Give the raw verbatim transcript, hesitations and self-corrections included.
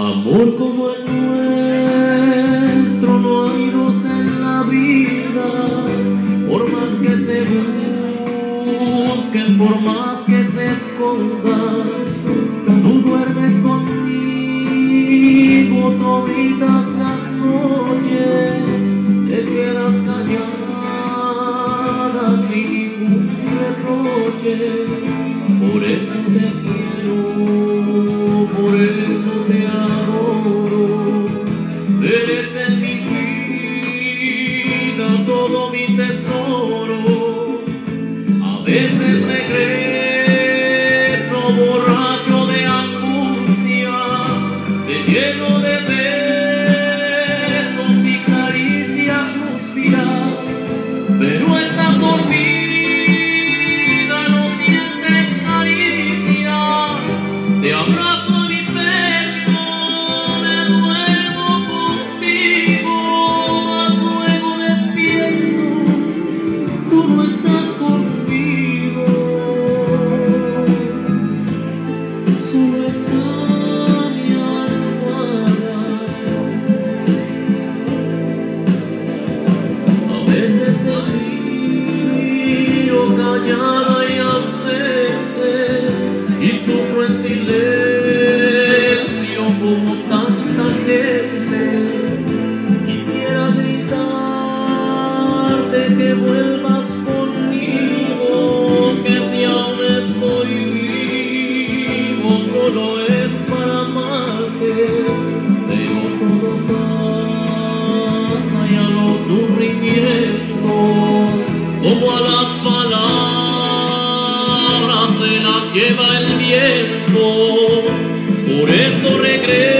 Amor como el nuestro no hay dos en la vida, por más que se busquen, por más que se escondan. Tú duermes conmigo toditas las noches, te quedas callada sin ningún reproche. Por eso te quiero, por eso te adoro. Eres en mi vida todo mi tesoro. A veces regreso borracho de angustia, te lleno de besos y caricias rústicas, pero estás dormida, no sientes caricia. Te abrazo a mi pecho, me duermo contigo, mas luego despierto, tú no estás conmigo. Solo está mi almohada. A veces te miro callada y ausente, y sufro en silencio como tanta gente. Quisiera gritarte que vuelvas conmigo, que si aún estoy vivo solo es para amarte. Pero todo pasa y a los sufrimientos, como a las palabras se las lleva el viento. Por eso regreso